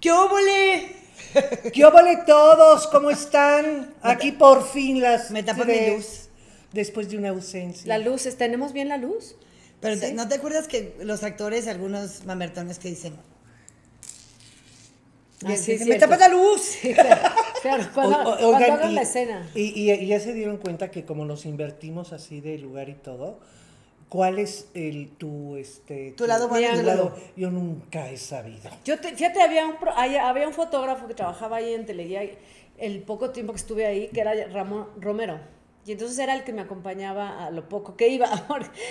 ¿Qué óvole? ¿Qué óvole todos? ¿Cómo están? Aquí por fin las Me tapan mi tres, luz. después de una ausencia. La luz, ¿tenemos bien la luz? Pero ¿Sí? ¿no te acuerdas que los actores, algunos mamertones que dicen? Ah, sí, me cierto. tapas la luz. Sí, claro, cuando Oigan, hagan la escena. Y ya se dieron cuenta que como nos invertimos así de lugar y todo, ¿cuál es Tu lado bueno y tu lado. Yo nunca he sabido. Fíjate, había un fotógrafo que trabajaba ahí en Teleguía, el poco tiempo que estuve ahí, que era Ramón Romero. Y entonces era el que me acompañaba a lo poco que iba.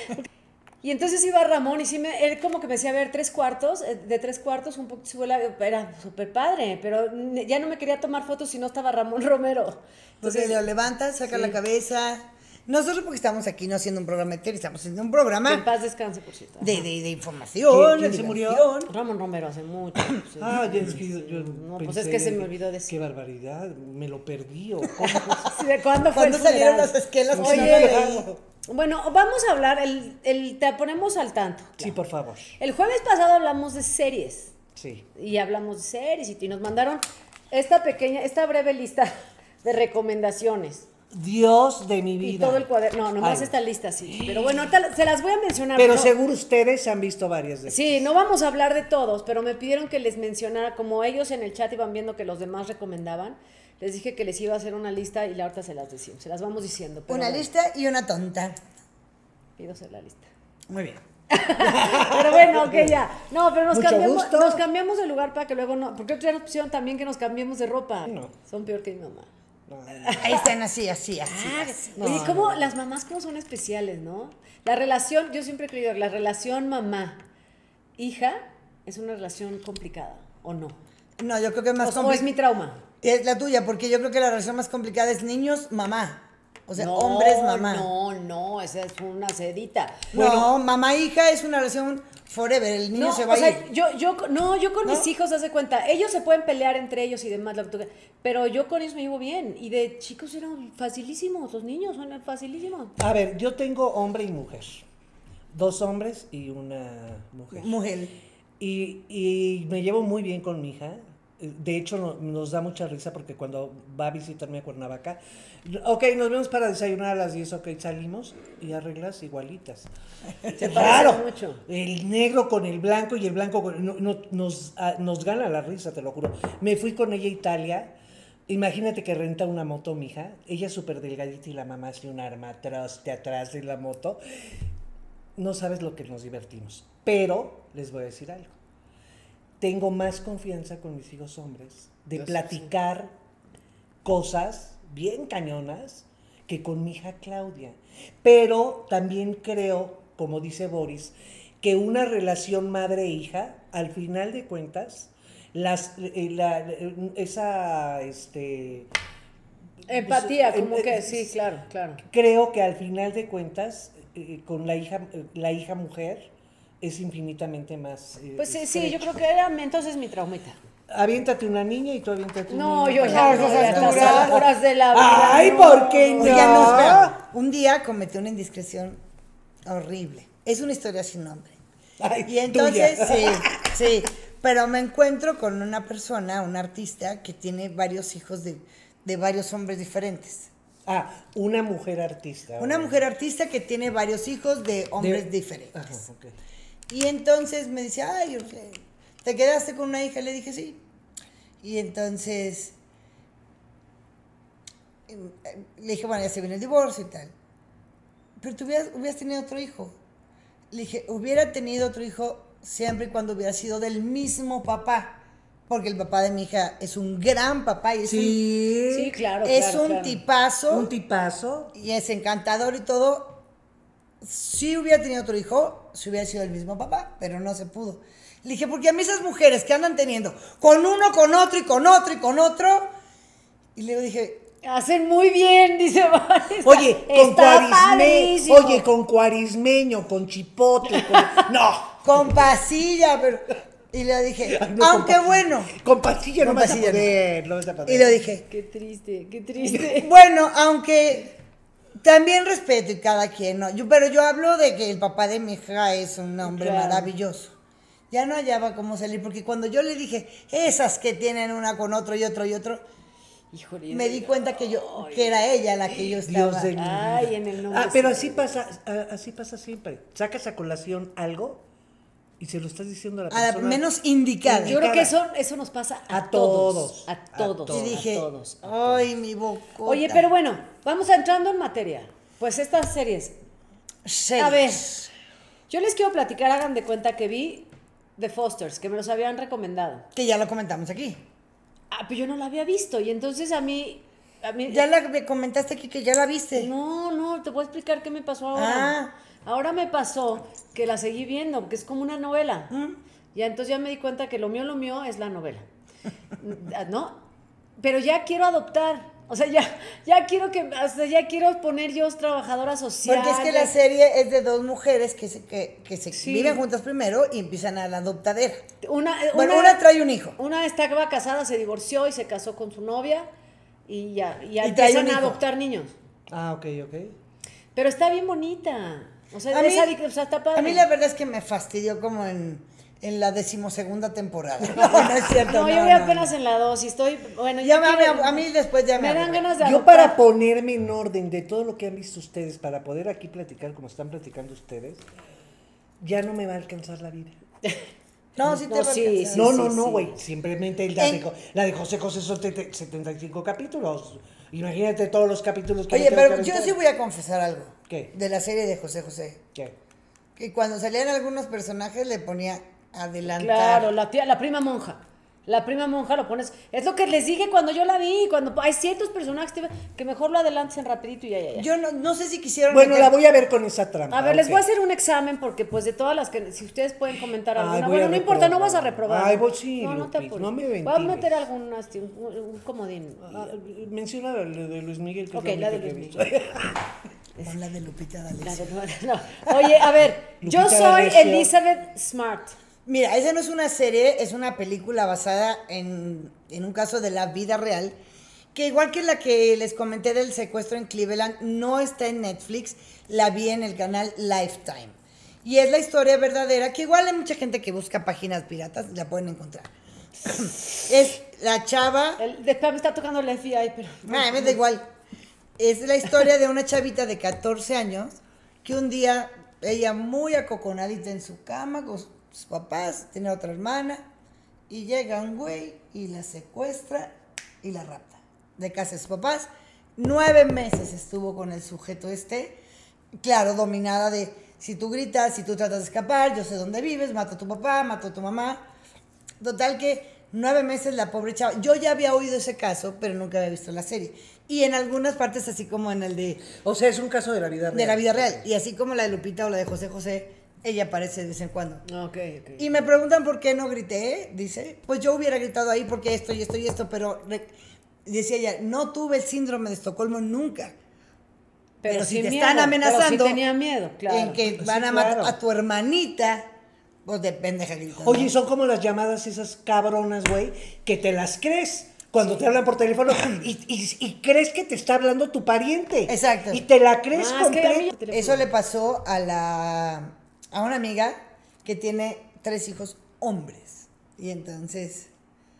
Y entonces iba Ramón y él como que me decía, a ver, 3/4, de 3/4, un poquito era súper padre, pero ya no me quería tomar fotos si no estaba Ramón Romero. Entonces lo levantas, saca sí. la cabeza. Nosotros porque estamos aquí no haciendo un programa de tele, estamos haciendo un programa Que en paz descanse, por cierto. de información. ¿Quién de se murió? diversión. Ramón Romero hace mucho. Sí. Ah, ya es que yo No, pues pensé, es que se me olvidó decir. Qué barbaridad, me lo perdí. ¿O cómo fue? Sí, ¿de cuándo fue el ¿Cuándo salieron funeral? las esquelas? Oye, bueno, vamos a hablar, te ponemos al tanto. Sí, por favor. El jueves pasado hablamos de series. Sí. Y hablamos de series y nos mandaron esta breve lista de recomendaciones. Dios de mi vida. Y todo el cuaderno. No, nomás Ay. esta lista sí. Pero bueno, ahorita se las voy a mencionar. Pero ¿no? seguro ustedes han visto varias de Sí, no vamos a hablar de todos, pero me pidieron que les mencionara, como ellos en el chat iban viendo que los demás recomendaban, les dije que les iba a hacer una lista y ahorita se las vamos diciendo. Pero Una bueno, lista y una tonta. pido hacer la lista. Muy bien. Pero bueno, ok, ya. No, pero Mucho gusto. nos cambiamos de lugar para que luego no. Porque otra opción también que nos cambiemos de ropa. No. Son peor que mi mamá. Ahí están así. Oye, las mamás cómo son especiales, ¿no? La relación, yo siempre he creído, la relación mamá-hija es una relación complicada, ¿o no? No, yo creo que es más O es complicada. mi trauma. Es la tuya, porque yo creo que la relación más complicada es niños, mamá. O sea, hombres, mamá. No, esa es una sedita. No, mamá, hija es una relación forever. El niño No, se va o a sea, ir. yo con ¿No? mis hijos, haz de cuenta, ellos se pueden pelear entre ellos y demás, pero yo con ellos me llevo bien. Y de chicos eran facilísimos, los niños son facilísimos. A ver, yo tengo hombre y mujer. 2 hombres y una mujer. Mujer. Y me llevo muy bien con mi hija. De hecho, nos da mucha risa porque cuando va a visitarme a Cuernavaca, ok, nos vemos para desayunar a las 10, ok, salimos y arreglas igualitas. Se Claro, parecen mucho. el negro con el blanco y el blanco nos gana la risa, te lo juro. Me fui con ella a Italia. Imagínate que renta una moto, mija. Ella es súper delgadita y la mamá hace un arma atrás de la moto. No sabes lo que nos divertimos. Pero les voy a decir algo. Tengo más confianza con mis hijos hombres de platicar cosas bien cañonas que con mi hija Claudia. Pero también creo, como dice Boris, que una relación madre-hija, al final de cuentas, Empatía, como que sí, claro. creo que al final de cuentas, con la hija mujer, es infinitamente más. Pues sí, estrecho. yo creo que era entonces mi traumita. Aviéntate una niña y tú aviéntate un No, niño. yo ya no, a estas alturas de la vida. Ay, ¿por qué no? Oigan, no, espera. Un día cometí una indiscreción horrible. Es una historia sin nombre. Ay, Y entonces, tuya. sí. Pero me encuentro con una persona, un artista, que tiene varios hijos de varios hombres diferentes. Ah, una mujer artista. Una mujer artista que tiene varios hijos de hombres diferentes. Ajá, ok. Y entonces me dice, ay, ¿te quedaste con una hija? Le dije, sí. Y entonces le dije, bueno, ya se viene el divorcio y tal. Pero tú hubieras tenido otro hijo. Le dije, hubiera tenido otro hijo siempre y cuando hubiera sido del mismo papá. Porque el papá de mi hija es un gran papá y es Sí, claro. un tipazo. Un tipazo. Y es encantador y todo. Si hubiera tenido otro hijo, si hubiera sido el mismo papá, pero no se pudo. Le dije, porque a mí esas mujeres que andan teniendo con uno, con otro y con otro y con otro. Y luego dije, Hacen muy bien, dice Vanessa. Oye, Está padrísimo. con cuarismeño, con chipotle, no. con pasilla, pero. Y le dije, Ay, no, aunque con bueno. Con pastilla no Con vas a pastilla, poder, no vas a poder. Y le dije, Qué triste. bueno, aunque también respeto y cada quien, ¿no? Pero yo hablo de que el papá de mi hija es un hombre Claro. maravilloso. Ya no hallaba cómo salir, porque cuando yo le dije, esas que tienen una con otro y otro y otro, Híjole. me di cuenta que era ella la que yo estaba. Dios de mi vida. Ay, en el nombre. Pero así pasa siempre. Sacas a colación algo y se lo estás diciendo a la A la persona. menos indicada. Yo creo que eso nos pasa a todos. A todos. Y dije, a todos. ay, mi boca. Oye, pero bueno, vamos entrando en materia. Pues estas series. A ver, yo les quiero platicar, hagan de cuenta que vi The Fosters, que me los habían recomendado. Que ya lo comentamos aquí. Pero yo no la había visto y entonces a mí Ya la comentaste aquí que ya la viste. No, te voy a explicar qué me pasó ahora. Ahora me pasó que la seguí viendo, porque es como una novela. Ya entonces ya me di cuenta que lo mío es la novela. ¿No? Pero ya quiero adoptar. O sea, ya quiero poner yo trabajadora social. Porque es que la serie es de dos mujeres que se Sí. viven juntas primero y empiezan a la adoptadera. Una trae un hijo. Una estaba casada, se divorció y se casó con su novia y ya Y trae empiezan un a hijo. adoptar niños. Ok. Pero está bien bonita. O sea, A mí, está padre. a mí la verdad es que me fastidió como en la 12ª temporada. No es cierto. No, yo voy apenas en la 2 y estoy, bueno, Ya quiero- a mí después ya me dan aburre. ganas de Yo adoptar. para ponerme en orden de todo lo que han visto ustedes, para poder aquí platicar como están platicando ustedes, ya no me va a alcanzar la vida. No, sí te No, va a sí, alcanzar. sí. No, güey. Simplemente la de José José son 75 capítulos. Imagínate todos los capítulos que Oye, me tengo pero que yo aventar. sí voy a confesar algo. ¿Qué? De la serie de José José. ¿Qué? Que cuando salían algunos personajes le ponía adelantar. Claro, la prima monja. La prima monja lo pones. Es lo que les dije cuando yo la vi. Cuando hay ciertos personajes que mejor lo adelanten rapidito y ya. Yo no sé si quisieron. Bueno, meter- la voy a ver con esa trampa. A ver, les ok. voy a hacer un examen porque pues de todas las que, si ustedes pueden comentar Ay, alguna, voy bueno, a no importa, no reprobar. vas a reprobar. Ay, voy, sí, no te Lupis, apures. no me Voy a ventiles. meter algunas, un comodín. Menciona la de Luis Miguel. Que Ok, es la de única Luis que he visto. Pon la de Lupita D'Alessio. No. Oye, a ver, yo Lupita soy D'Alessio. Elizabeth Smart. Mira, esa no es una serie, es una película basada en un caso de la vida real, que igual que la que les comenté del secuestro en Cleveland, no está en Netflix, la vi en el canal Lifetime. Y es la historia verdadera, que igual hay mucha gente que busca páginas piratas, la pueden encontrar. Es la chava... Después me está tocando el FBI, pero... Me da igual. Es la historia de una chavita de 14 años que un día ella muy acoconadita en su cama con sus papás, tiene otra hermana y llega un güey y la secuestra y la rapta de casa de sus papás. 9 meses estuvo con el sujeto claro, dominada de si tú gritas, si tú tratas de escapar, yo sé dónde vives, mato a tu papá, mato a tu mamá. Total que 9 meses la pobre chava. Yo ya había oído ese caso, pero nunca había visto la serie. Y en algunas partes, así como en el O sea, es un caso de la vida real. de la vida real. Y así como la de Lupita o la de José José, ella aparece de vez en cuando. Ok. Y me preguntan por qué no grité, dice. Pues yo hubiera gritado ahí porque esto y esto y esto, pero decía ella, no tuve el síndrome de Estocolmo nunca. Pero si sin te miedo, están amenazando Pero sí tenía miedo, claro. en que Sí, van a matar claro. a tu hermanita, pues de pendeja gritando. Oye, son como las llamadas esas cabronas, güey, que te las crees cuando te hablan por teléfono y crees que te está hablando tu pariente. Exacto. Y te la crees Ah, es que a mí- completa. Eso le pasó a una amiga que tiene 3 hijos hombres. Y entonces,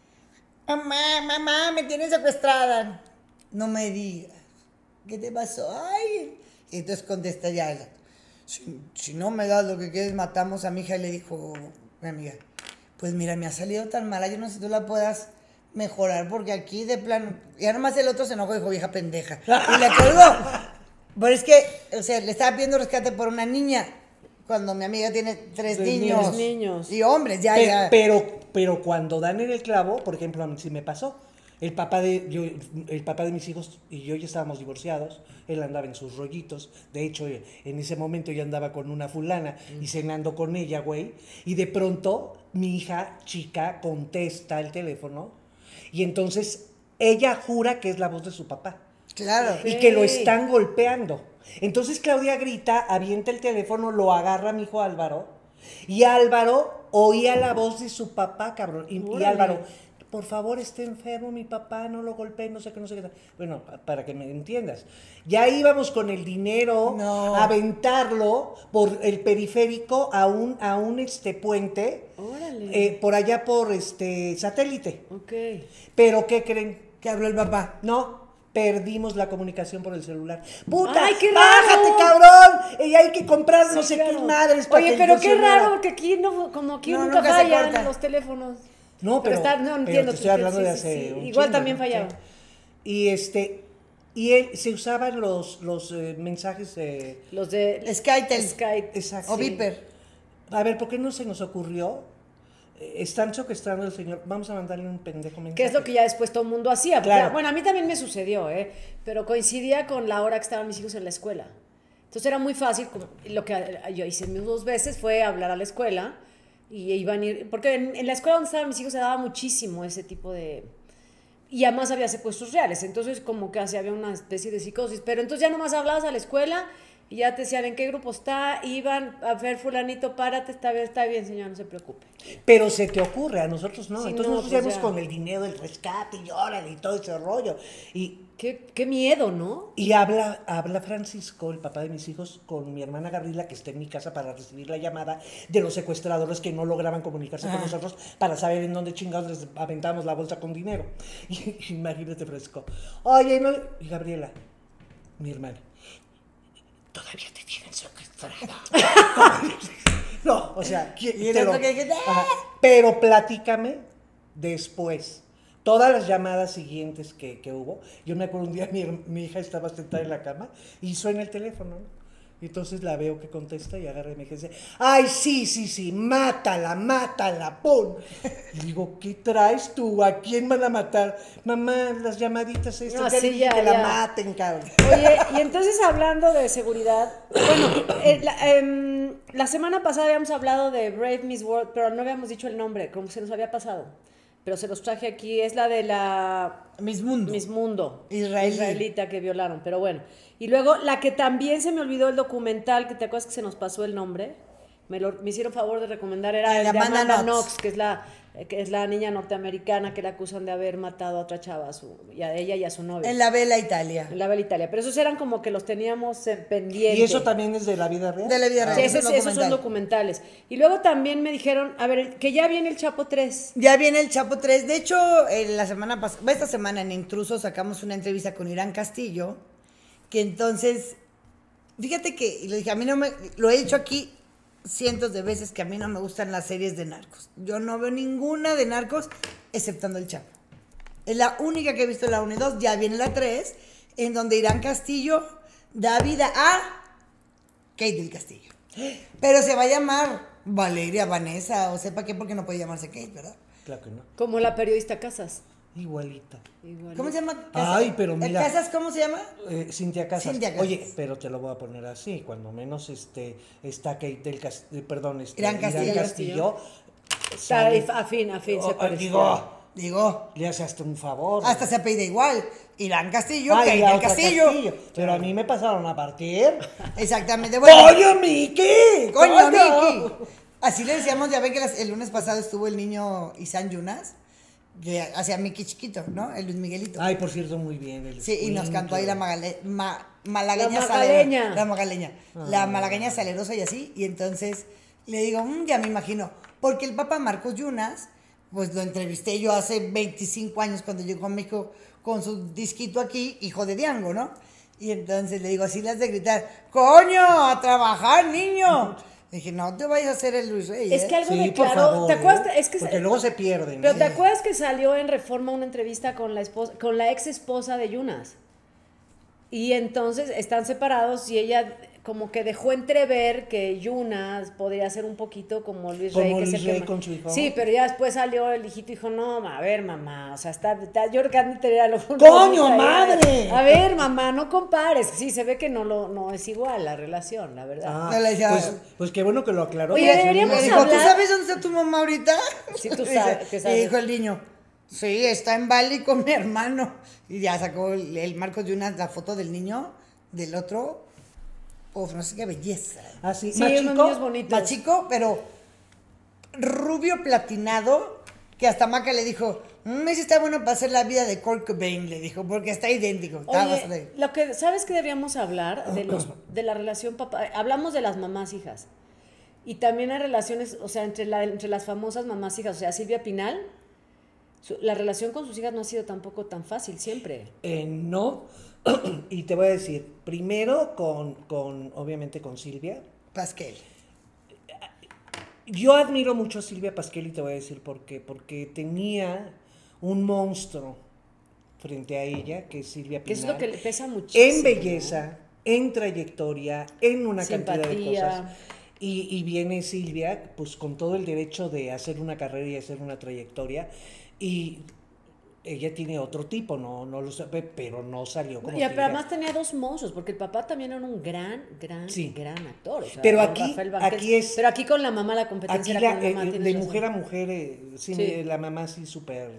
mamá, me tienen secuestrada. No me digas. ¿Qué te pasó? Ay. Y entonces contesta ya. Si no me das lo que quieres, matamos a mi hija. Y le dijo mi amiga, pues mira, me ha salido tan mala, yo no sé si tú la puedas mejorar, porque aquí de plano... Y ahora más el otro se enojó y dijo, vieja pendeja. Y le colgó. Pero es que, o sea, le estaba pidiendo rescate por una niña, cuando mi amiga tiene 3 niños. niños. Y hombres, ya. Pero cuando dan en el clavo, por ejemplo, a mí sí me pasó. El papá de mis hijos y yo ya estábamos divorciados. Él andaba en sus rollitos. De hecho, en ese momento yo andaba con una fulana y cenando con ella, güey. Y de pronto, mi hija chica contesta el teléfono. Y entonces, ella jura que es la voz de su papá. Claro. Y que lo están golpeando. Entonces Claudia grita, avienta el teléfono, lo agarra a mi hijo Álvaro. Y Álvaro oía la voz de su papá, cabrón. Y Órale. Álvaro, por favor, esté enfermo mi papá, no lo golpee, no sé qué, no sé qué. Bueno, para que me entiendas. Ya íbamos con el dinero a aventarlo por el periférico a un puente, Órale. por allá por satélite. Ok. Pero ¿qué creen? Que habló el papá. No, perdimos la comunicación por el celular. ¡Puta! ¡Ay, qué ¡Bájate, raro! cabrón! Y hay que comprar no Sí, sé qué claro. madres para Oye, que pero qué funcionara. raro, porque aquí no, como aquí No, nunca nunca se fallan corta. los teléfonos. No, pero, no pero entiendo. te estoy hablando de sí, hace sí. un Igual chingo, también ¿no? fallaba. Sí. Y él, se usaban los mensajes Los de Skytel. Skype. exacto. O Viper. A ver, ¿por qué no se nos ocurrió? Están secuestrando al señor, vamos a mandarle un pendejo mensaje. Que es lo que ya después todo el mundo hacía. Claro. Bueno, a mí también me sucedió, pero coincidía con la hora que estaban mis hijos en la escuela. Entonces era muy fácil, como lo que yo hice 2 veces fue hablar a la escuela y iban a ir, porque en la escuela donde estaban mis hijos se daba muchísimo ese tipo de... Y además había secuestros reales, entonces como que había una especie de psicosis, pero entonces ya nomás hablabas a la escuela y ya te decían en qué grupo está, iban a ver fulanito, párate, está bien señor, no se preocupe. Pero se te ocurre, a nosotros no. Sí, Entonces no, nosotros pues íbamos ya. con el dinero del rescate y órale y todo ese rollo. Qué miedo, ¿no? Y habla Francisco, el papá de mis hijos, con mi hermana Gabriela, que está en mi casa para recibir la llamada de los secuestradores que no lograban comunicarse con nosotros para saber en dónde chingados les aventábamos la bolsa con dinero. Y imagínate, Francisco. Oye, no. Y Gabriela, mi hermana, todavía te tienen secuestrada. No, o sea, Y el otro que dijiste, Ajá. Pero platícame después. Todas las llamadas siguientes que hubo, yo me acuerdo un día mi hija estaba sentada en la cama y suena el teléfono, ¿no? Y entonces la veo que contesta y agarra y me dice, ay, sí, mátala, ¡pum! Y digo, ¿qué traes tú? ¿A quién van a matar? Mamá, las llamaditas estas, No, ya sí, le dije ya, que ya. la maten, cabrón. Oye, y entonces hablando de seguridad, bueno, la semana pasada habíamos hablado de Brave Miss World, pero no habíamos dicho el nombre, como se nos había pasado. Pero se los traje aquí, es la de la Miss Mundo. Miss Mundo, Israelí. israelita que violaron, pero bueno. Y luego la que también se me olvidó el documental, que te acuerdas que se nos pasó el nombre, me hicieron favor de recomendar, era el de Amanda Knox, que es la niña norteamericana que la acusan de haber matado a otra chava, a ella y a su novio. En la Vela Italia. En la Bella Italia. Pero esos eran como que los teníamos pendientes. ¿Y eso también es de la vida real? De la vida real. Sí, es un esos son documentales. Y luego también me dijeron, a ver, que ya viene el Chapo 3. Ya viene el Chapo 3. De hecho, la semana pasada, esta semana en Intrusos sacamos una entrevista con Irán Castillo, que entonces, fíjate que, y lo dije, a mí no me, lo he dicho aquí cientos de veces, que a mí no me gustan las series de narcos. Yo no veo ninguna de narcos, exceptando el Chapo. Es la única que he visto, la 1 y 2, ya viene la 3, en donde Irán Castillo da vida a Kate del Castillo. Pero se va a llamar Valeria, Vanessa, o sepa qué, porque no puede llamarse Kate, ¿verdad? Claro que no. Como la periodista Casas. Igualita. Igual. ¿Cómo se llama? Ay, pero mira. ¿Casas cómo se llama? Cintia Casas. Cintia Casas. Oye, pero te lo voy a poner así, cuando menos está Kate del Castillo, Irán Castillo. Está afín, se parece. Digo, le hace hasta un favor. hasta se apellida igual. Irán Castillo, Ay, Kate la del otra Castillo. Pero a mí me pasaron a partir. Exactamente. Bueno, ¡Coño, Miki! ¡Coño, Miki! Así le decíamos, ya ven que el lunes pasado estuvo el niño Isan Yunas, que hacía Miki chiquito, ¿no? El Luis Miguelito. Ay, por cierto, muy bien. Sí, y nos cantó ahí la malagueña La salerosa. magaleña. La malagueña salerosa y así. Y entonces le digo, ya me imagino. Porque el papá Marcos Yunas, pues lo entrevisté yo hace 25 años cuando llegó a México con su disquito aquí, hijo de Diango, ¿no? Y entonces le digo, así le has de gritar, ¡coño, a trabajar, niño! Le dije, no te vayas a hacer el Luis Reyes. Es que algo Sí, de por claro. favor. ¿Te acuerdas? Es que porque luego se pierden. Pero ¿eh? ¿te acuerdas que salió en Reforma una entrevista con la ex esposa de Yunas? Y entonces están separados y ella como que dejó entrever que Yunas podría ser un poquito como Luis Como Rey. Que Luis es el Rey que con su hijo. Sí, pero ya después salió el hijito y dijo, no, a ver, mamá, o sea, yo creo que han de tener a lo ¡Coño, madre! A ver, mamá, no compares. Sí, se ve que no es igual la relación, la verdad. Ah, No le decía- pues qué bueno que lo aclaró. Oye, porque si no, deberíamos Le me- dijo, ¿tú hablar- sabes dónde está tu mamá ahorita? Sí, tú Dice, sabes, que sabes. Y dijo el niño, sí, está en Bali con mi hermano. Y ya sacó el Marcos Yunas la foto del niño, del otro. Uf, no sé qué belleza. Ah, sí. Sí, Más unos chico, niños bonitos. Más chico, pero rubio platinado, que hasta Maca le dijo, ese está bueno para hacer la vida de Kurt Cobain, le dijo, porque está idéntico. Oye, lo que, ¿sabes que deberíamos hablar? De la relación papá. Hablamos de las mamás hijas. Y también hay relaciones, o sea, entre las famosas mamás hijas. O sea, Silvia Pinal, la relación con sus hijas no ha sido tampoco tan fácil siempre. No, y te voy a decir, primero obviamente con Silvia. Pasquel. Yo admiro mucho a Silvia Pasquel y te voy a decir por qué. Porque tenía un monstruo frente a ella, que es Silvia Pinal. Que es lo que le pesa muchísimo. En belleza, ¿no? En trayectoria, en una simpatía, cantidad de cosas. Y viene Silvia, pues con todo el derecho de hacer una carrera y hacer una trayectoria. Y ella tiene otro tipo, no lo sabe, pero no salió como pero además tenía dos monstruos, porque el papá también era un gran actor. O sea, pero aquí es... Pero aquí con la mamá la competencia era con la mamá. De mujer a mujer, sí. La mamá sí súper...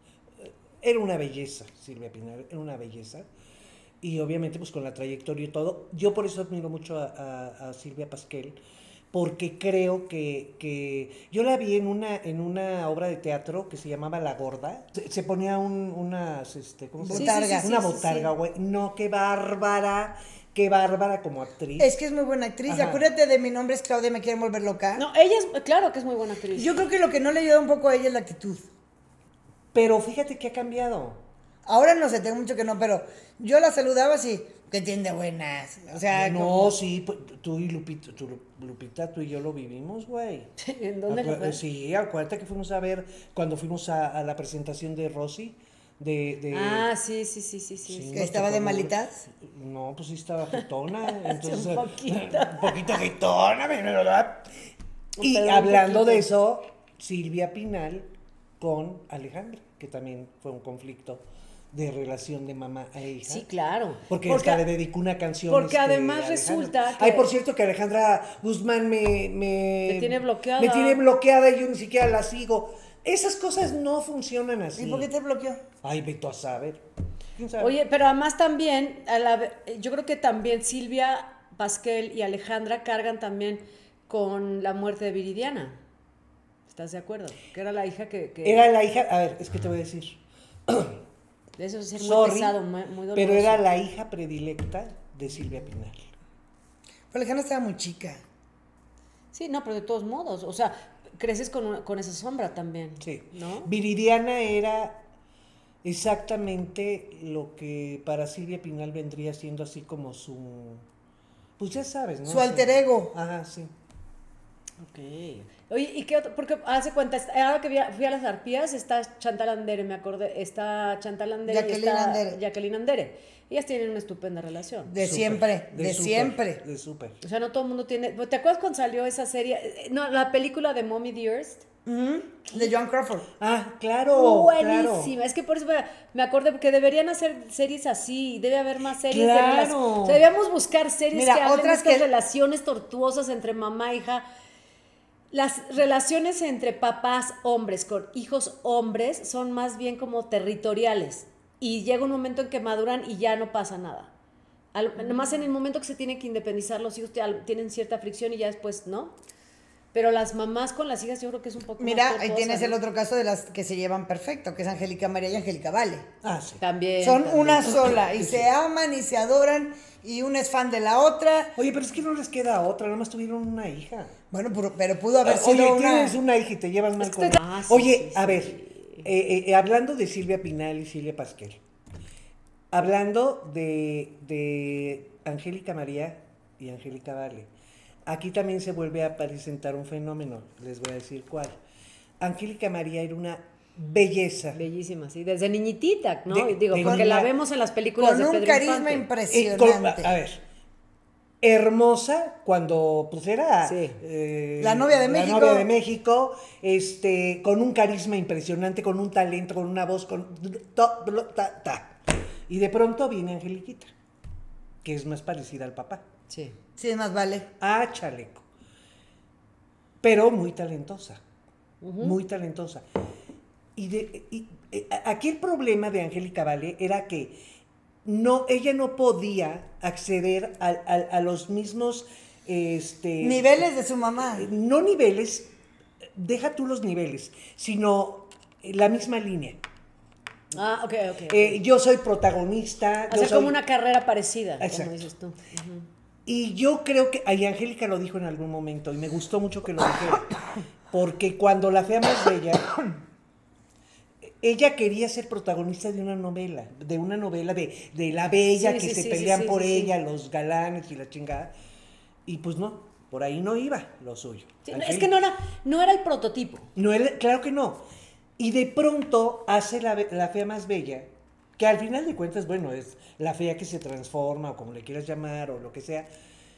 Era una belleza, Silvia Pinal, era una belleza. Y obviamente pues con la trayectoria y todo. Yo por eso admiro mucho a Silvia Pasquel, porque creo que yo la vi en una obra de teatro que se llamaba La Gorda. Se ponía unas ¿cómo se llama? Una botarga, güey. No, qué bárbara como actriz. Es que es muy buena actriz. Ajá. Acuérdate de Mi nombre es Claudia, me quieren volver loca. No, ella es, claro que es muy buena actriz. Yo creo que lo que no le ayuda un poco a ella es la actitud. Pero fíjate que ha cambiado. Ahora no sé, tengo mucho que no, pero yo la saludaba así, que tiende buenas. O sea, no, sí, tú y Lupita, tú y yo lo vivimos, güey. ¿En dónde lo fue? Sí, acuérdate que fuimos a ver cuando fuimos a la presentación de Rosy. Ah, sí. ¿Que estaba de malitas? No, pues sí estaba jetona. Entonces, un poquito jetona, ¿verdad? Y hablando de eso, Silvia Pinal con Alejandra, que también fue un conflicto de relación de mamá a hija. Sí, claro. Porque hasta le dedicó una canción. Porque además resulta que... Ay, por cierto que Alejandra Guzmán me tiene bloqueada. Me tiene bloqueada y yo ni siquiera la sigo. Esas cosas no funcionan así. ¿Y por qué te bloqueó? Ay, vete a saber. ¿Quién sabe? Oye, pero además también, yo creo que también Silvia Pasquel y Alejandra cargan también con la muerte de Viridiana. ¿Estás de acuerdo? Que era la hija que... Era la hija... A ver, es que te voy a decir... Eso es ser muy pesado, muy doloroso. Pero era la hija predilecta de Silvia Pinal. Pero Alejandra estaba muy chica. Sí, no, pero de todos modos, o sea, creces con esa sombra también. Sí. ¿No? Viridiana era exactamente lo que para Silvia Pinal vendría siendo así como su... Pues ya sabes, ¿no? Su alter ego. Ajá, sí. Ok. Oye, ¿y qué otro? Porque hace cuenta, ahora que fui a las arpías, está Chantal Andere, me acordé, está Chantal Andere y está Jacqueline Andere. Ellas tienen una estupenda relación. De siempre. De súper. O sea, no todo el mundo tiene... ¿Te acuerdas cuando salió esa serie? No, la película de Mommy Dearest. De Joan Crawford. Ah, claro. Buenísima. Claro. Es que por eso me acordé, porque deberían hacer series así. Debe haber más series claro. de relaciones. O sea, debíamos buscar series que hablen de estas relaciones tortuosas entre mamá e hija. Las relaciones entre papás hombres con hijos hombres son más bien como territoriales. Y llega un momento en que maduran y ya no pasa nada. Nomás en el momento que se tienen que independizar, los hijos tienen cierta fricción y ya después, ¿no? Pero las mamás con las hijas yo creo que es un poco Mira, más ahí tienes el otro caso de las que se llevan perfecto, que es Angélica María y Angélica Vale. Ah, sí. También. Son una sola y se aman y se adoran y una es fan de la otra. Oye, pero es que no les queda otra, nada más tuvieron una hija. Bueno, pero pudo haber sido Oye, una... tienes una hija y te llevas mal con ella. Sí, Oye, sí, a ver, hablando de Silvia Pinal y Silvia Pasquel, hablando de Angélica María y Angélica Vale, aquí también se vuelve a presentar un fenómeno, les voy a decir cuál. Angélica María era una belleza. Bellísima, sí, desde niñitita, ¿no? Porque la vemos en las películas con de Pedro un carisma Infante. impresionante. A ver, hermosa cuando pues era la novia de México. La novia de México, con un carisma impresionante, con un talento, con una voz, y de pronto viene Angeliquita, que es más parecida al papá. Sí. Sí, más vale. A Chaleco. Pero muy talentosa. Muy talentosa. Aquí el problema de Angélica Vale era que ella no podía acceder a los mismos niveles de su mamá. No niveles, deja tú los niveles, sino la misma línea. Ah, ok. Yo soy protagonista. O sea, como una carrera parecida, Exacto. como dices tú. Uh-huh. Y yo creo que, y Angélica lo dijo en algún momento, y me gustó mucho que lo dijera, porque cuando La Fea Más Bella, ella quería ser protagonista de una novela de la bella que se pelean por ella, los galanes y la chingada, y pues no, por ahí no iba lo suyo. Sí, es que no era el prototipo. No era, claro que no. Y de pronto hace la Fea Más Bella, que al final de cuentas, bueno, es la fea que se transforma, o como le quieras llamar, o lo que sea.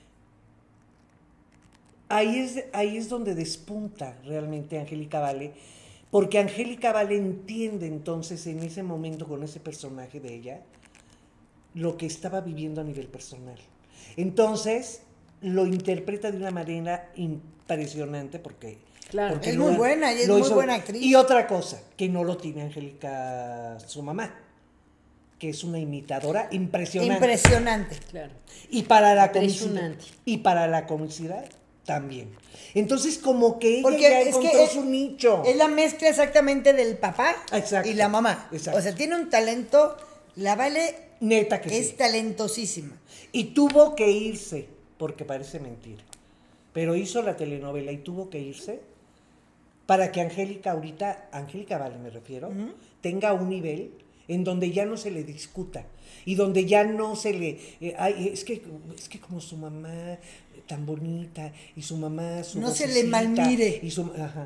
Ahí es donde despunta realmente Angélica Vale, porque Angélica Vale entiende entonces en ese momento con ese personaje de ella lo que estaba viviendo a nivel personal. Entonces lo interpreta de una manera impresionante porque es muy buena y es muy buena actriz. Y otra cosa, que no lo tiene Angélica, su mamá, que es una imitadora impresionante. Claro. Y para la comicidad también. Entonces, como que ella ya encontró su nicho. Es la mezcla exactamente del papá y la mamá. Exacto. O sea, tiene un talento, la Vale neta que es talentosísima. Y tuvo que irse, porque parece mentira. Pero hizo la telenovela y tuvo que irse para que Angélica Vale me refiero, tenga un nivel en donde ya no se le discuta y donde ya no se le es que como su mamá tan bonita y su mamá su no se le malmire y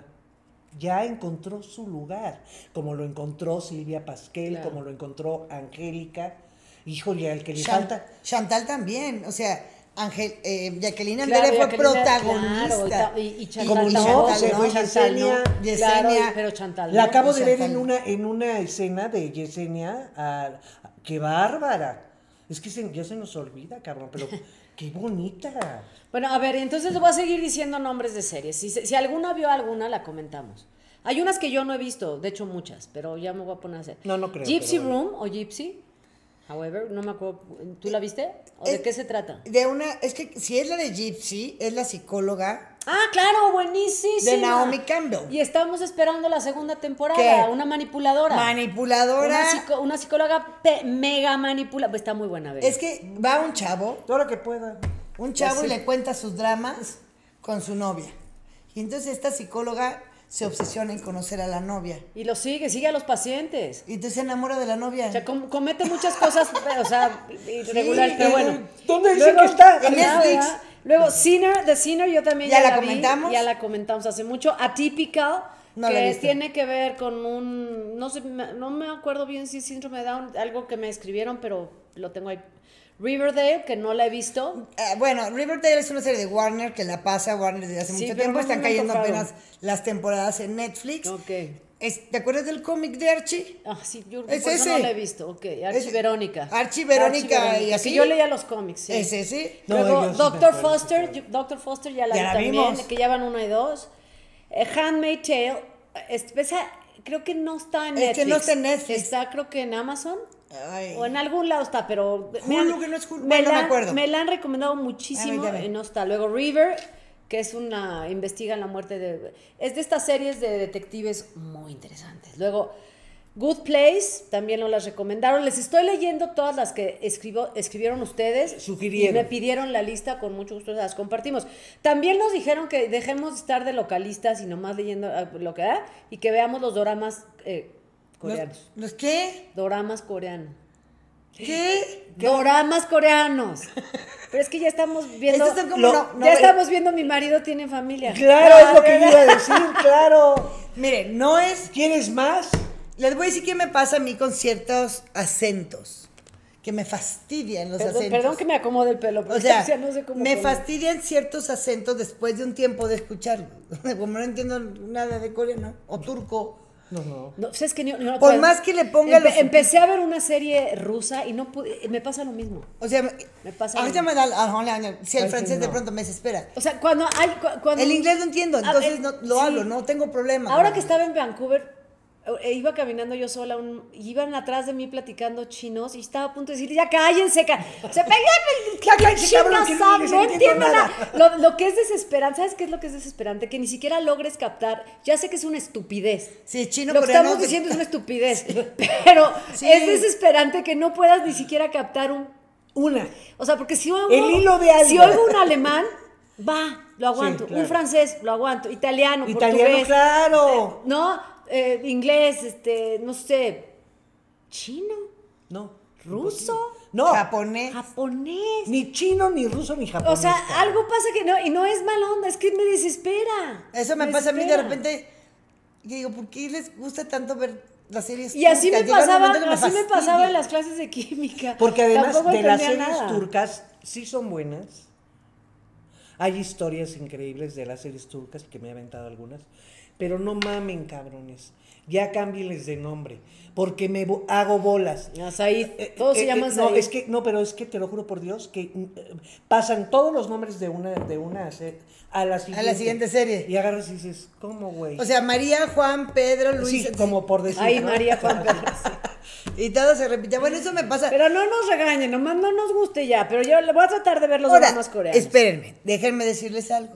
ya encontró su lugar, como lo encontró Silvia Pasquel, como lo encontró Angélica. Híjole, al que le falta Chantal también, o sea, Jacqueline Andere fue protagonista. Claro, y Chantal como no, se fue Yesenia. Claro, pero Chantal la acabo de ver en una escena de Yesenia. ¡Qué bárbara! Es que ya se nos olvida, cabrón, pero ¡qué bonita! Bueno, a ver, entonces voy a seguir diciendo nombres de series. Si alguna vio alguna, la comentamos. Hay unas que yo no he visto, de hecho muchas, pero ya me voy a poner a hacer. No creo. Gypsy Room o Gypsy. However, no me acuerdo. ¿Tú la viste? ¿O de qué se trata? Es que si es la de Gypsy, es la psicóloga. Ah, claro, buenísima. De Naomi Campbell. Y estamos esperando la segunda temporada. Una manipuladora. Una psicóloga mega manipuladora. Está muy buena, ¿verdad? Es que va un chavo. Todo lo que pueda. Un chavo y le cuenta sus dramas con su novia. Y entonces esta psicóloga se obsesiona en conocer a la novia. Y lo sigue a los pacientes. Y entonces se enamora de la novia. O sea, comete muchas cosas, o sea, irregulares, pero bueno. ¿Dónde dice que está? En Netflix. Luego, The Sinner, yo también ya la comentamos. Ya la comentamos hace mucho. Atypical, que tiene que ver con no me acuerdo bien si es síndrome de Down, algo que me escribieron, pero lo tengo ahí. Riverdale, que no la he visto. Bueno, Riverdale es una serie de Warner que la pasa Warner desde hace mucho tiempo. Están cayendo apenas las temporadas en Netflix. Ok. ¿Te acuerdas del cómic de Archie? Ah, sí, yo ¿Es por eso ese? no la he visto. Ok, Archie Verónica. Archie Verónica y así. Que yo leía los cómics, sí. ¿Es ese? Luego, Dr. Foster, ya la vi también, vimos. que ya van 1 y 2. Handmaid's Tale, creo que no está en Netflix. Es que no está en Netflix. Está, creo que en Amazon. Ay. O en algún lado está, pero Hulu, que no es Hulu. Bueno, no me acuerdo. Me la han recomendado muchísimo y no está. Luego River, que es investiga la muerte es de estas series de detectives muy interesantes. Luego Good Place, también nos las recomendaron. Les estoy leyendo todas las que escribieron ustedes. Sugirieron. Y me pidieron la lista, con mucho gusto las compartimos. También nos dijeron que dejemos de estar de localistas y nomás leyendo lo que da y que veamos los doramas coreanos. ¿Los qué? Doramas coreanos. ¿Qué? Doramas coreanos. Pero es que ya estamos viendo. Estos son como estamos viendo mi marido tiene familia. Claro, es lo que yo iba a decir, claro. Mire, no es. ¿Quieres más? Les voy a decir qué me pasa a mí con ciertos acentos. Que me fastidian los acentos. Perdón que me acomode el pelo. O sea, no sé cómo me fastidian ciertos acentos después de un tiempo de escucharlos. Como no entiendo nada de coreano o turco. No, es que no por más que le ponga empecé a ver una serie rusa y no pude, me pasa lo mismo. O sea, me pasa ahorita me da si el francés de pronto me desespera. O sea, cuando el inglés lo entiendo, entonces no lo hablo, no tengo problema. Ahora que estaba en Vancouver, iba caminando yo sola, iban atrás de mí platicando chinos y estaba a punto de decir, ya cállense, se cállense, cabrón, que no entiendo nada. nada. Lo que es desesperante, ¿sabes qué es lo que es desesperante? Que ni siquiera logres captar, ya sé que es una estupidez. Sí, chino, Lo que coreano, estamos diciendo es una estupidez, pero Sí. es desesperante que no puedas ni siquiera captar Una. o sea, porque si oigo, El hilo de algo. si oigo un alemán, lo aguanto. Sí, claro. Un francés, lo aguanto. Italiano, Italiano, portugués. claro. ¿No? Inglés, no sé. Chino, No. ruso, No. japonés. japonés. Ni chino, ni ruso, ni japonés. O sea, cabrón. algo pasa que no, y no es mala onda, es que me desespera. Eso me Me pasa a mí de desespera. repente. Y digo, ¿por qué les gusta tanto ver las series Y así me turcas? Llega un pasaba, momento que fastidia. en las clases de química. Porque además Tampoco de las entendía series nada. turcas sí son buenas. Hay historias increíbles de las series turcas que me he aventado algunas. Pero no mamen, cabrones. Ya cámbieles de nombre. Porque hago bolas. Said, todos se llaman No, Said. pero es que te lo juro por Dios que pasan todos los nombres de una a la siguiente serie. Y agarras y dices, ¿cómo, güey? O sea, María, Juan, Pedro, Luis. sí, como por decir. Ay, ¿no? María Juan Pedro. Y todo se repite. Bueno, eso me pasa. Pero no nos regañen, nomás no nos guste ya. Pero yo voy a tratar de ver los Ahora, dramas coreanos. espérenme, déjenme decirles algo.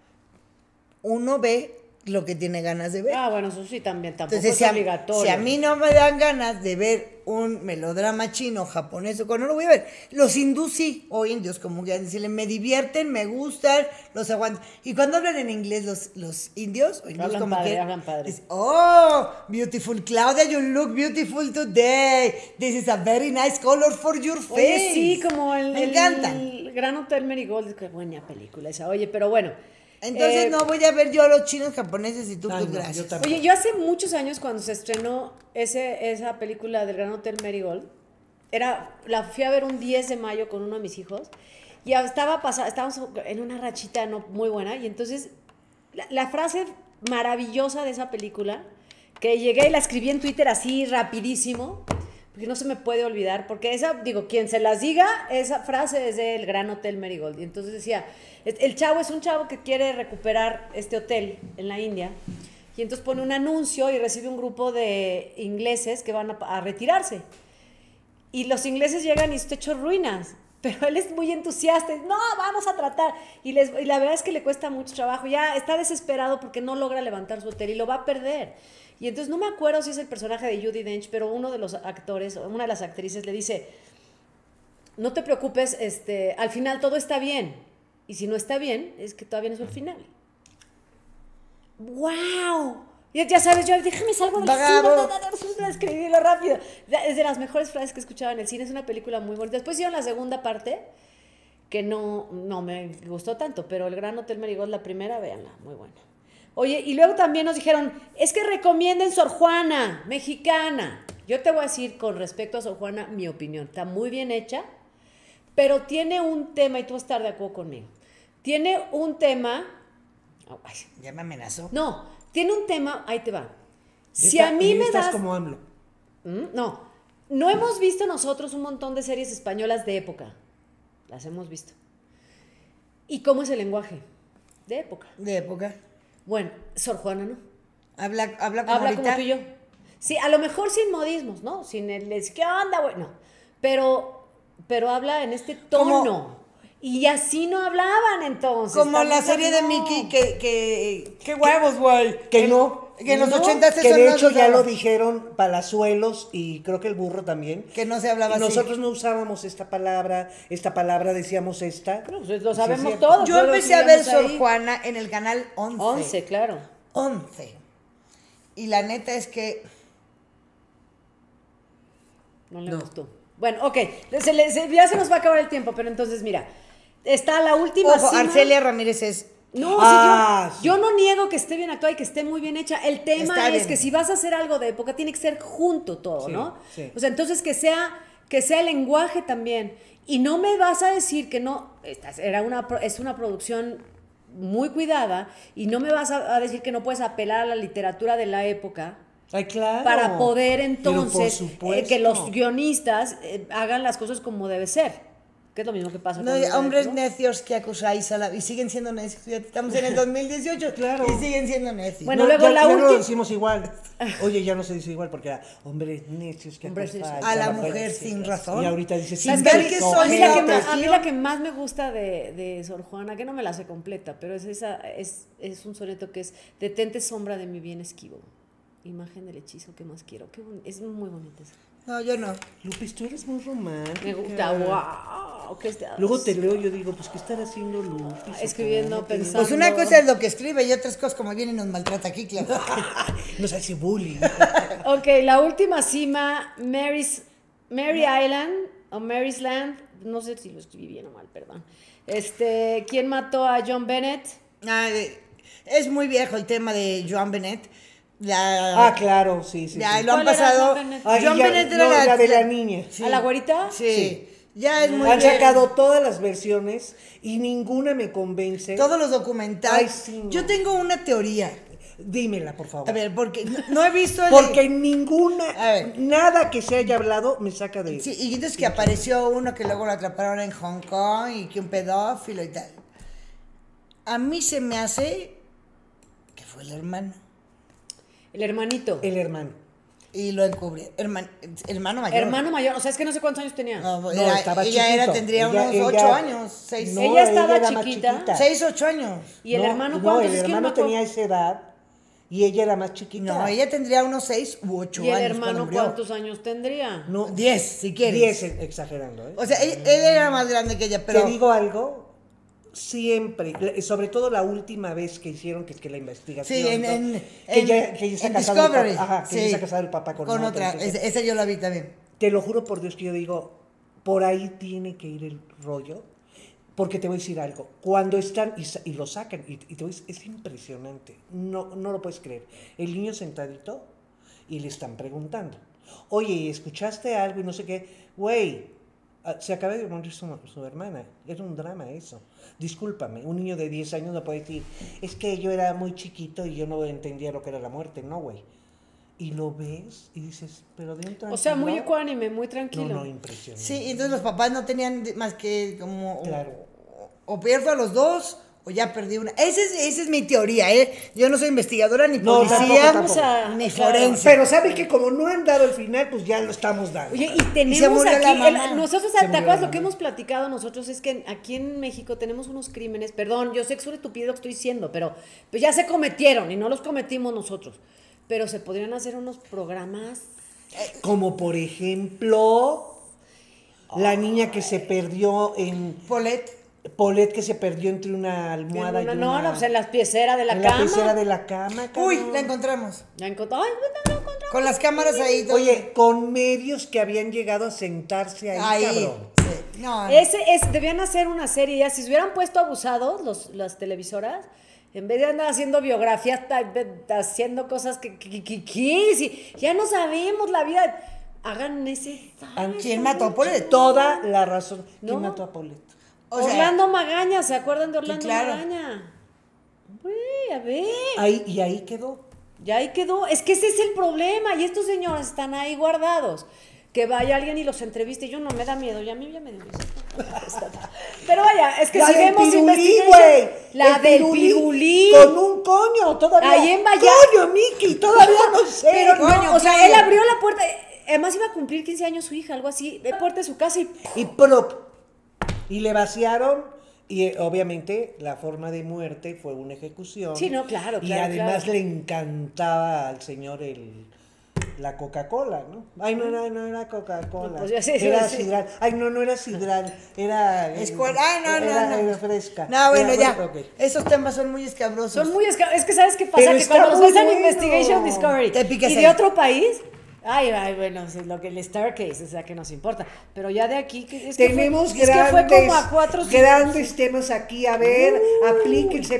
Uno ve lo que tiene ganas de ver. Ah, bueno, eso sí también, tampoco Entonces, es obligatorio. si a mí no me dan ganas de ver un melodrama chino, japonés o no lo voy a ver. Los hindús sí, o indios, como quieran decirle, me divierten, me gustan, los aguanto. Y cuando hablan en inglés los indios, o hindús, Hablan como padre, que hablan padre. dicen, oh, beautiful Claudia, you look beautiful today. This is a very nice color for your face. Oye, sí, como Me encantan. el Gran Hotel Marigold, qué buena película esa. Oye, pero bueno. Entonces no voy a ver yo a los chinos, japoneses y turcos, Ay, no, yo gracias. tampoco. Oye, yo hace muchos años cuando se estrenó esa película del Gran Hotel Marigold, la fui a ver un 10 de mayo con uno de mis hijos y estábamos en una rachita no muy buena y entonces la frase maravillosa de esa película, que llegué y la escribí en Twitter así rapidísimo, porque no se me puede olvidar, porque quien se las diga, esa frase es del Gran Hotel Marigold. Y entonces decía, el chavo es un chavo que quiere recuperar este hotel en la India, y entonces pone un anuncio y recibe un grupo de ingleses que van a retirarse. Y los ingleses llegan y está hecho ruinas, pero él es muy entusiasta, y, no, vamos a tratar. Y la verdad es que le cuesta mucho trabajo, ya está desesperado porque no logra levantar su hotel y lo va a perder. Y entonces no me acuerdo si es el personaje de Judi Dench, pero uno de los actores, una de las actrices le dice, no te preocupes, al final todo está bien. Y si no está bien, es que todavía no es el final. ¡Wow! Ya sabes, yo déjame salgo del cine, escribirlo rápido. Es de las mejores frases que he escuchado en el cine, es una película muy bonita. Después hicieron la segunda parte, que no me gustó tanto, pero El Gran Hotel Marigold, la primera, véanla, muy buena. Oye, y luego también nos dijeron, es que recomienden Sor Juana, mexicana. Yo te voy a decir con respecto a Sor Juana mi opinión. Está muy bien hecha, pero tiene un tema, y tú vas a estar de acuerdo conmigo. Tiene un tema... Ay, Ya me amenazó. no, tiene un tema, ahí te va. Si a mí me estás das... como AMLO. No hemos visto nosotros un montón de series españolas de época. Las hemos visto. ¿Y cómo es el lenguaje? De época. De época. Bueno, Sor Juana, ¿no? Habla como Habla ahorita. como tú y yo. Sí, a lo mejor sin modismos, ¿no? Sin ¿qué onda, güey? No. Pero habla en este tono. Como- Y así no hablaban entonces. Como la Tampoco serie de no. Mickey que qué huevos, güey. Que no. Que en los No, 80 Que de hecho ya lo dijeron Palazuelos y creo que el burro también. Que no se hablaba Y así. nosotros no usábamos esta palabra decíamos esta. Bueno, pues lo sabemos cierto. todos. Yo todos lo empecé a ver estudiamos Sor ahí. Juana en el canal 11. 11, claro. 11. Y la neta es que No le gustó. Bueno, ok. Ya se nos va a acabar el tiempo, pero entonces, mira. Está la última ojo, cima. Arcelia Ramírez es No, Ah, yo no niego que esté bien actuada y que esté muy bien hecha. El tema Está es bien. que si vas a hacer algo de época, tiene que ser junto todo, Sí, ¿no? sí. O sea, entonces que sea el lenguaje también. Y no me vas a decir que no, es una producción muy cuidada, y no me vas a decir que no puedes apelar a la literatura de la época Ay, claro. para poder Pero por entonces supuesto. que los guionistas hagan las cosas como debe ser. Que es lo mismo que pasa No, con los hombres ¿no? necios que acusáis a la... Y siguen siendo necios. Fíjate, estamos en el 2018 Claro. y siguen siendo necios. Bueno, No, luego ya la no lo última- decimos igual. Oye, ya no se dice igual porque era hombres necios que Hombres necios. acosan A la la mujer sin razón. Y ahorita dice Sin sin ver que razón. soy A mí, la que otra. más, a mí la que más me gusta de Sor Juana, que no me la sé completa, pero es un soneto que es: detente sombra de mi bien esquivo, imagen del hechizo que más quiero. Es muy bonita esa. No, yo no. Lupis, tú eres muy romántica. Me gusta, wow. Luego te leo, yo digo, pues, ¿qué estará haciendo Lupis? Escribiendo, Acá? pensando. Pues una cosa es lo que escribe y otras cosas como viene y nos maltrata aquí, claro. Nos hace bullying. Ok, la última cima, Mary Island o Mary's Land, no sé si lo escribí bien o mal, perdón. ¿Quién mató a John Bennett? Es muy viejo el tema de Joan Bennett. Claro, sí. Ya, Sí. lo han ¿Cuál era pasado. Joan Bennett? Joan Bennett era la de la niña. Sí. ¿A la güerita? Sí. Ya es muy Han viejo. sacado todas las versiones y ninguna me convence. Todos los documentales. Ay, sí, no. Yo tengo una teoría. Dímela, por favor. A ver, porque no he visto el... Porque ninguna, A ver. nada que se haya hablado me saca de... Sí, y entonces que apareció uno que luego lo atraparon en Hong Kong y que un pedófilo y tal. A mí se me hace que fue el hermano. El hermanito. El hermano. Y lo encubrió. Hermano mayor. Hermano mayor, o sea, es que no sé cuántos años tenía. No, estaba ella chiquito. tendría Ella- unos ella- 8 años. 6, No, Ella estaba era más chiquita. 6, 8 años. ¿Y el No, hermano no, cuántos? el Es que no hermano me acuerdo. tenía esa edad y ella era más chiquita. No, ella tendría unos 6 u 8 ¿Y años. el cuando hermano murió. cuántos años tendría? No, 10, si quieres. 10 exagerando, ¿eh? O sea, él era más grande que ella, pero... Te digo algo, siempre, sobre todo la última vez que hicieron que la investigación. Sí, ¿no? en que ella se ha en casado el Discovery. papá, que sí, ella se ha casado el papá con otra. entonces, Esa yo la vi también. te lo juro por Dios que yo digo, por ahí tiene que ir el rollo, porque te voy a decir algo, cuando están y lo sacan, y te voy a decir, es impresionante, no lo puedes creer, el niño sentadito y le están preguntando, oye, ¿escuchaste algo? Y no sé qué, güey, se acaba de morir su hermana, era un drama eso, discúlpame, un niño de 10 años no puede decir, es que yo era muy chiquito y yo no entendía lo que era la muerte, no, güey. Y lo ves y dices, pero de un tranquilo. O sea, muy ecuánime, muy tranquilo. No, impresionante. Sí, y entonces los papás no tenían más que como... Claro. O pierdo a los dos o ya perdí una. Esa es mi teoría, ¿eh? Yo no soy investigadora, ni No, policía, tampoco. ni Claro. forense. Pero sabe que como no han dado el final, pues ya lo estamos dando. Oye, y se tenemos murió la aquí, mamá. nosotros, Se ¿te murió acuerdas la lo que mamá. hemos platicado nosotros? Es que aquí en México tenemos unos crímenes, perdón, yo sé que es una estupidez lo que estoy diciendo, pero pues ya se cometieron y no los cometimos nosotros. Pero se podrían hacer unos programas. Como por ejemplo, la niña que se perdió en... Paulette que se perdió entre una almohada y una... No, pues en la piecera de la en cama. la pecera de la cama, Uy, cabrón. la encontramos. Ya encontró. Ay, no la encontramos. Con las cámaras ahí. todo. Oye, con medios que habían llegado a sentarse ahí, ahí. cabrón. Sí. No, Debían hacer una serie ya. Si se hubieran puesto abusados las televisoras, en vez de andar haciendo biografías, haciendo cosas que si ya no sabemos la vida, hagan ese. ¿Quién mató a Paulette? Toda la razón. ¿Quién No. mató a Paulette? O sea, Orlando Magaña, ¿se acuerdan de Orlando claro. Magaña? Güey, a ver. Ahí quedó. Ya ahí quedó. Es que ese es el problema. Y estos señores están ahí guardados. Que vaya alguien y los entreviste. Yo no me da miedo. Ya a mí ya me dio miedo. Pero vaya, es que La si del vemos pirulí, Investigation- güey. La El del pirulí. Con un coño, todavía. Ahí en Vallarta. Coño, Miki, todavía no sé. Pero coño, no, o sea, coño. él abrió la puerta. Además iba a cumplir 15 años su hija, algo así. La puerta de su casa y Y prop. Y le vaciaron. Y obviamente la forma de muerte fue una ejecución. Sí, no, claro, Y claro, además claro. le encantaba al señor la Coca-Cola, ¿no? Ay, no era Coca-Cola. No, pues ya sé, era sí. sidral. Ay, no era sidral. Era. Fresca. No, bueno, Era- ya. ok. Esos temas son muy escabrosos. son muy es que ¿sabes qué pasa? Pero Que está cuando los muy ves en bueno. Investigation Discovery Te picas y ahí. de otro país, ay, bueno, sí, lo que el Starcase, o sea, que nos importa. Pero ya de aquí, es que Tenemos fue, es que fue como a 4 grandes temas aquí. A ver, aplíquense.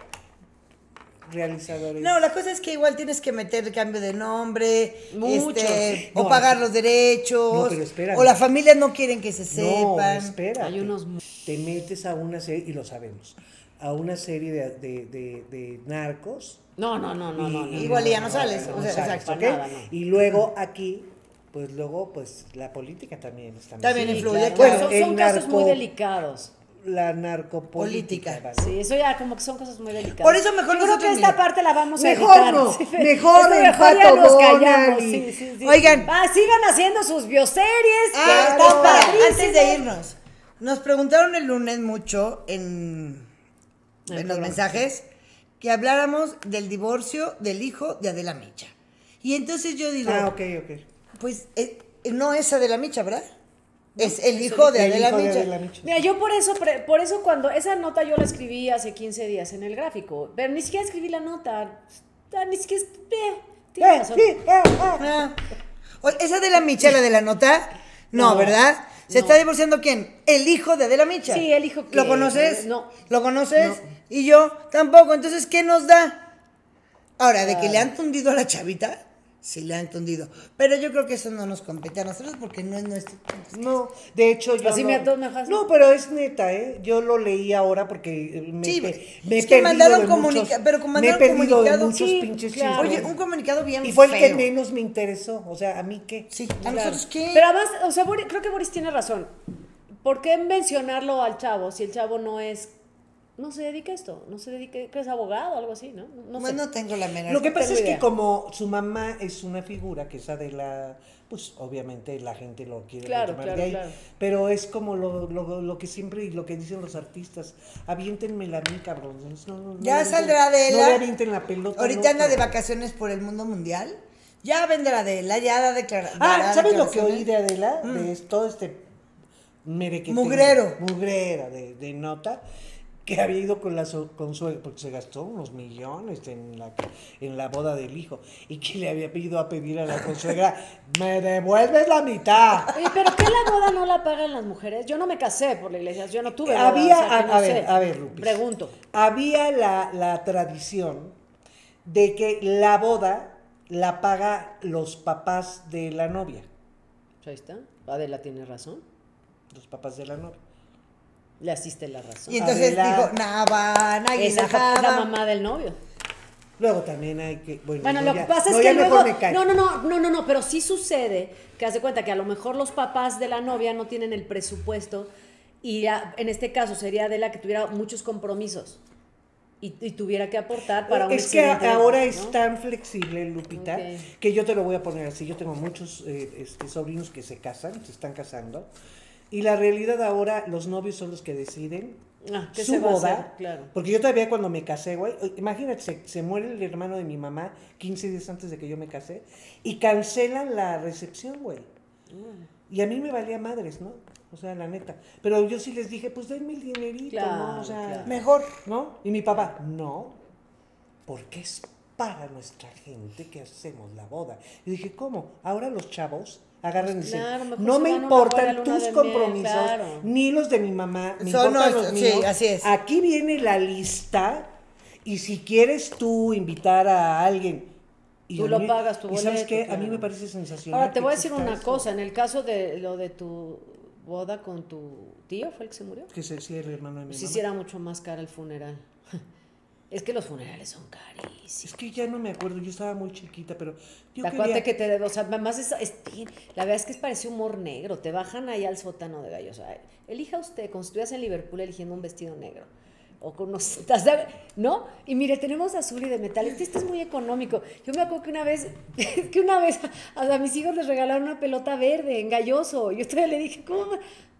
Realizadores. No, la cosa es que igual tienes que meter cambio de nombre, Mucho. o No, pagar los derechos, no, pero espérame. o las familias no quieren que se No, sepan. espera. Hay unos Te metes a una serie, y lo sabemos, a una serie de narcos. No. Igual ya no sales, o sea, exacto, ¿ok? para nada, no. Y luego aquí pues luego, pues la política también está También muy- influye, Claro. claro. Son, el son casos muy narco- delicados. La narcopolítica. Política. vale. Sí, eso ya como que son cosas muy delicadas. Por eso mejor Yo creo nosotros, que esta mira, parte la vamos a mejor editar. no, Sí, mejor el mejor ya Pato nos Donald callamos. y- Sí, sí, sí. Oigan. Sigan haciendo sus bioseries. Ah, que están espera, padrísimas. antes de irnos, nos preguntaron el lunes mucho en los programa. mensajes que habláramos del divorcio del hijo de Adela Micha. Y entonces yo digo, Ah, ok. pues no es Adela Micha, ¿verdad? Es el hijo de El Adela hijo de Micha. Adela Micha. Mira, yo por eso cuando esa nota yo la escribí hace 15 días en el gráfico, pero ni siquiera escribí la nota, ni siquiera, tienes razón. Ah. ¿Es Adela Micha la de la nota? No, No, ¿verdad? ¿Se no. está divorciando quién? El hijo de Adela Micha. Sí, el hijo que- ¿Lo conoces? no. ¿Lo conoces? No. Y yo tampoco. Entonces, ¿qué nos da? Ahora, de que Claro. le han tundido a la chavita, sí le han tundido. Pero yo creo que eso no nos compete a nosotros porque no es nuestro. No, de hecho yo Así no. me ató, me dejas- No, pero es neta, Yo lo leí ahora porque Sí, me es he que perdido mandaron de muchos, pero me he mandaron perdido de comunicado. muchos Sí, pinches claro. chismes. Oye, un comunicado bien Y fue el que feo. menos me interesó, o sea, ¿a mí qué? Sí, ¿a Claro. nosotros qué? Pero además, o sea, creo que Boris tiene razón. ¿Por qué mencionarlo al chavo si el chavo no se dedica a esto? No se dedica, que es abogado o algo así, ¿no? No sé. No tengo la menor. Lo que pasa tengo es que idea. como su mamá es una figura que esa de la, pues obviamente la gente lo quiere Claro, tomar claro, de ahí, claro. pero es como lo que siempre y lo que dicen los artistas, aviéntenmela a mí, cabrón. Ya le saldrá avienten- Adela. No le avienten la pelota. al Ahorita anda otro. de vacaciones por el mundo mundial. Ya vendrá Adela, ya da declaraciones. Ah, ¿sabes lo que oí de Adela? De todo este Mugrero. Mugrera de nota, que había ido con Consuelo, porque se gastó unos millones en la boda del hijo, y que le había pedido a pedir a la consuegra, me devuelves la mitad. Oye, ¿pero qué la boda no la pagan las mujeres? Yo no me casé por la iglesia, yo no tuve boda, Había, o sea, que no sé. a ver, Lupis. Pregunto. Había la tradición de que la boda la paga los papás de la novia, Ahí está, Adela tiene razón, los papás de la novia. le asiste la razón. Y entonces Adela. dijo, Navana, Es la Guinajada. mamá del novio. Luego también hay que, bueno, Bueno, no, lo ya- que pasa no, es ya que mejor luego... me callo. No, pero sí sucede que hace cuenta que a lo mejor los papás de la novia no tienen el presupuesto y en este caso sería Adela que tuviera muchos compromisos y tuviera que aportar para un Es que excedente de- ahora ¿no? es tan flexible, Lupita, Ok. que yo te lo voy a poner así. Yo tengo muchos sobrinos que se casan, se están casando, y la realidad ahora, los novios son los que deciden ¿Qué su se va a boda. hacer? Claro. Porque yo todavía cuando me casé, güey, imagínate, se muere el hermano de mi mamá 15 días antes de que yo me casé, y cancelan la recepción, güey. Y a mí me valía madres, ¿no? O sea, la neta. Pero yo sí les dije, pues denme el dinerito, Claro, ¿no? O sea, claro. Mejor. ¿no? Y mi papá, no, porque es para nuestra gente que hacemos la boda. Y dije, ¿cómo? Ahora los chavos agarran y dicen, Claro, mejor no se me van a una importan buena luna tus de miel, compromisos, claro. ni los de mi mamá, me Son importan nuestros, los sí, míos. así es. Aquí viene la lista, y si quieres tú invitar a alguien... y Tú a lo mí- pagas, tu ¿Y sabes boleto, qué? A claro. mí me parece sensacional. Ahora te que voy a decir exista una eso. cosa, en el caso de lo de tu boda con tu tío, ¿fue el que se murió? Que se el hermano de mi Si mamá. hiciera mucho más cara el funeral. Es que los funerales son Es carísimos. que ya no me acuerdo, yo estaba muy chiquita, pero yo Acuérdate quería... que o sea, además la verdad es que parece humor negro, te bajan ahí al sótano de gallos. O sea, elija usted, como si estuvieras en Liverpool eligiendo un vestido negro. O con unos, ¿no? Y mire, tenemos azul y de metal. Este es muy económico. Yo me acuerdo que una vez a mis hijos les regalaron una pelota verde en galloso. Yo todavía le dije, ¿cómo?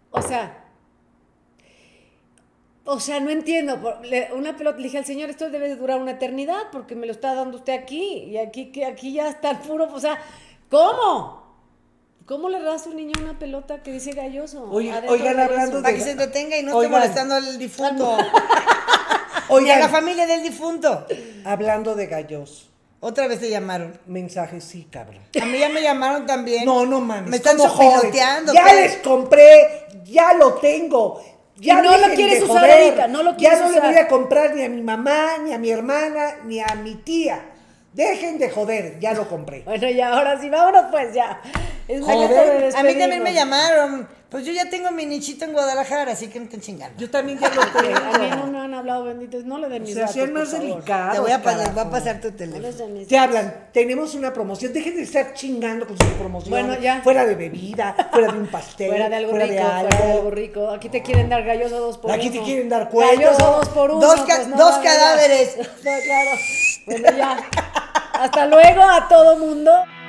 O sea, no entiendo. Una pelota, le dije al señor, esto debe de durar una eternidad porque me lo está dando usted aquí. Y aquí ya está el puro. O sea, ¿cómo? ¿Cómo le das a un niño una pelota que dice galloso? Oigan, Adentro de galloso. hablando Para que se entretenga y no esté Oigan. molestando al difunto. Ni a Oigan, la familia del difunto. hablando de gallos, Otra vez te llamaron. mensajes sí, cabrón. A mí ya me llamaron también. No, no mames. Me están ¿cómo sopiloteando. jodes? Ya pues. les compré, ya lo tengo. Ya Y no lo dejen quieres de usar joder. ahorita, no lo Ya quieres no le usar. voy a comprar ni a mi mamá, ni a mi hermana, ni a mi tía. Dejen de joder, ya lo compré. Bueno, ya, ahora sí, vámonos pues ya. Es Joder, momento de A mí también despedirnos. me llamaron. Pues yo ya tengo mi nichito en Guadalajara, así que no te chingando. Yo también ya lo tengo. A mí no me van a hablado, benditos. No le den mis sea, datos, sean por más favor. delicados. Te voy a carajo. pasar tu No teléfono. les den mis Te datos. hablan, tenemos una promoción, dejen de estar chingando con sus promociones. Bueno, ya. Fuera de bebida, fuera de un pastel, Fuera de algo fuera rico, de algo. fuera de algo rico. Aquí te quieren dar galloso 2 por 1. Aquí te quieren dar cuello. Galloso 2 por 1. Dos no, cadáveres. No, claro. Bueno, ya. Hasta luego a todo mundo.